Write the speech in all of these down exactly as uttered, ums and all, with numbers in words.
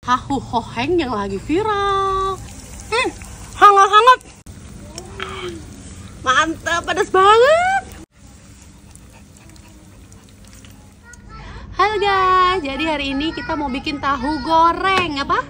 tahu hoheng yang lagi viral. Hmm, hangat-hangat. Mantap, pedas banget. Halo guys, jadi hari ini kita mau bikin tahu goreng. Apa?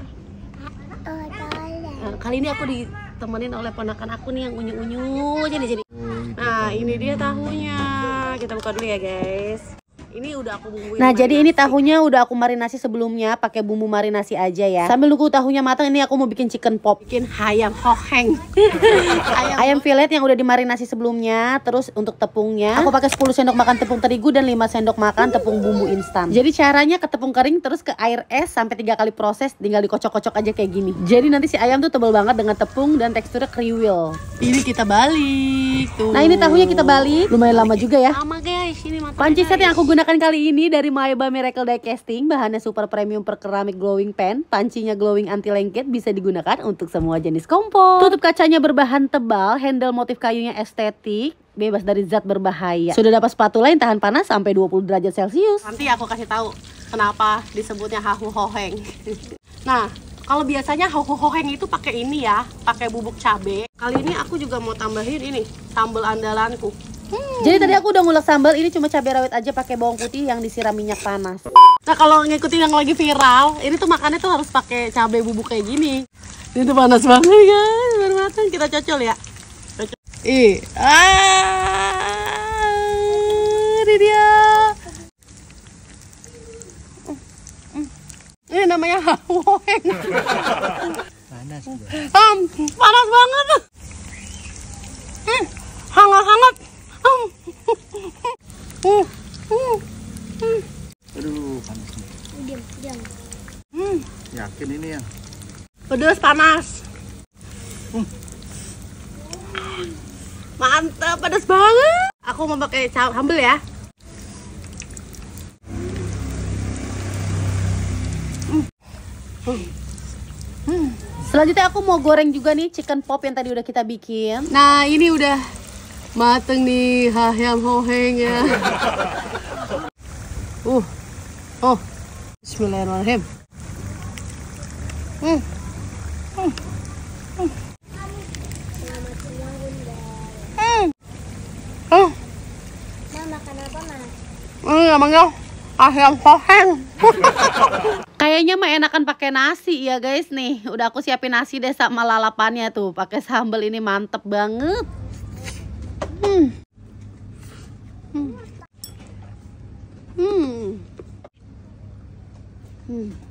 Nah, kali ini aku ditemenin oleh ponakan aku nih yang unyu-unyu jadi jadi. Nah, ini dia tahunya. Kita buka dulu ya guys. Ini udah aku bumbuin. Nah, marinasi. Jadi ini tahunya udah aku marinasi sebelumnya pakai bumbu marinasi aja ya. Sambil nunggu tahunya matang, ini aku mau bikin chicken pop. Bikin ayam hoheng. ayam, ayam fillet yang udah dimarinasi sebelumnya. Terus untuk tepungnya, aku pakai sepuluh sendok makan tepung terigu dan lima sendok makan tepung bumbu instan. Jadi caranya ke tepung kering terus ke air es sampai tiga kali proses, tinggal dikocok-kocok aja kayak gini. Jadi nanti si ayam tuh tebal banget dengan tepung dan teksturnya kriwil. Ini kita balik tuh. Nah, ini tahunya kita balik. Lumayan lama juga ya. Lama guys, ini panci set yang aku gunakan kali ini dari Maeba Miracle Die Casting. Bahannya super premium per keramik glowing pan. Pancinya glowing anti lengket, bisa digunakan untuk semua jenis kompor. Tutup kacanya berbahan tebal, handle motif kayunya estetik, bebas dari zat berbahaya. Sudah dapat spatula yang tahan panas sampai dua puluh derajat celcius. Nanti aku kasih tahu kenapa disebutnya hahu hoheng. Nah, kalau biasanya hahu hoheng itu pakai ini ya, pakai bubuk cabe. Kali ini aku juga mau tambahin ini, sambal andalanku. Hmm. Jadi tadi aku udah ngulek sambal, ini cuma cabai rawit aja pakai bawang putih yang disiram minyak panas. Nah, kalau ngikutin yang lagi viral, ini tuh makannya tuh harus pakai cabai bubuk kayak gini. Ini tuh panas banget guys, baru matang. Kita cocol ya. Cocol. Ih, ah, ini dia. Ini namanya hahu hoheng. Panas. Um, panas banget. Hmm, hangat-hangat. Uh, uh, uh. Aduh, panas nih. Diam, diam. Hmm. Yakin ini ya? Pedas panas. Hmm. Mantap, pedas banget. Aku mau pakai sambal ya. Hmm. Hmm. Hmm. Selanjutnya aku mau goreng juga nih chicken pop yang tadi udah kita bikin. Nah, ini udah mateng nih ayam hoheng ya. Uh, oh, bismillahirrahmanirrahim. Hmm, hmm, hmm, hmm, oh, Ma, makan apa, Ma? ini namanya ayam hoheng. Kayaknya mah enakan pakai nasi ya guys nih. Udah aku siapin nasi deh sama lalapannya tuh. Pakai sambal ini mantep banget. Hmm. Hmm. Hmm. Hmm.